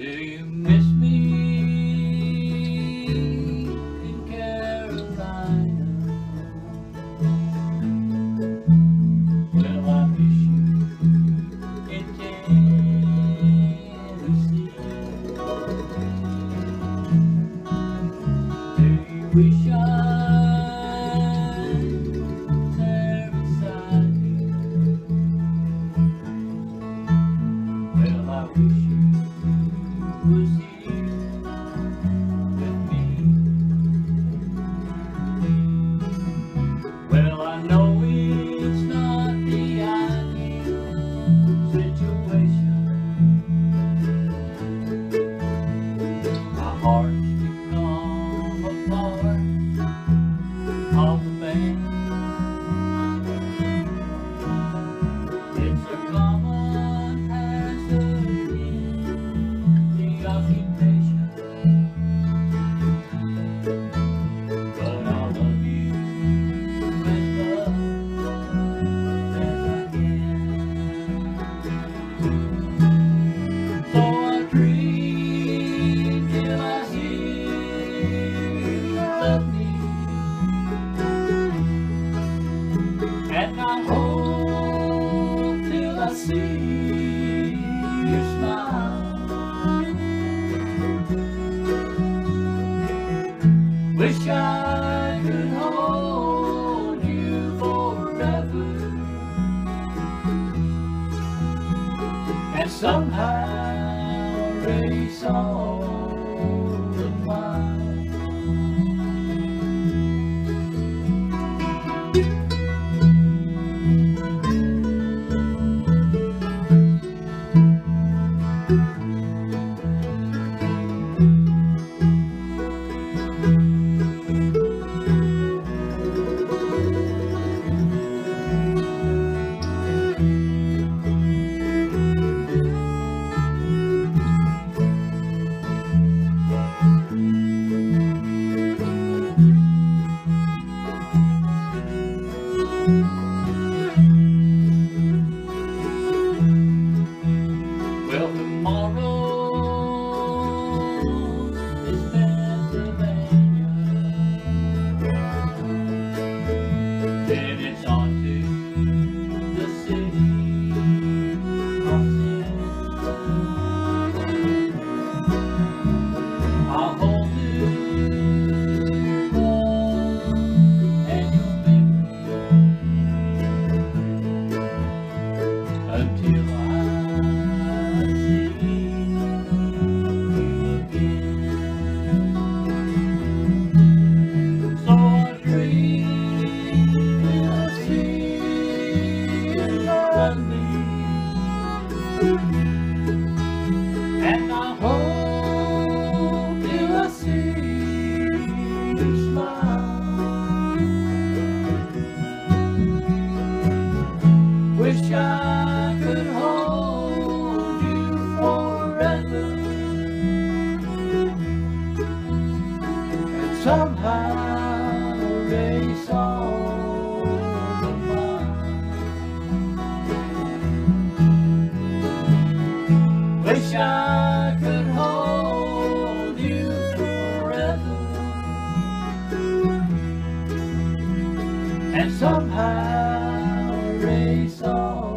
Do you miss me in Carolina? Well, I miss you in Tennessee. Do you wish I was there beside you? Well, I wish you was here with me. Well, I know it's not the ideal situation. My heart's become a part of the band. It's a common hazard in the occupation, but I love you as much as I can. So I dream till I hear you love me, and I hope till I see your smile. Wish I could hold you forever, and somehow erase all the miles. Well, tomorrow is Pennsylvania, then it's on to the city of sin. I'll hold you love and your memory until I see you again. So I dream till I see you love me, and I hope till I see you smile. Wish I could hold you forever, and somehow erase all the miles. Wish I could hold you forever, and somehow erase all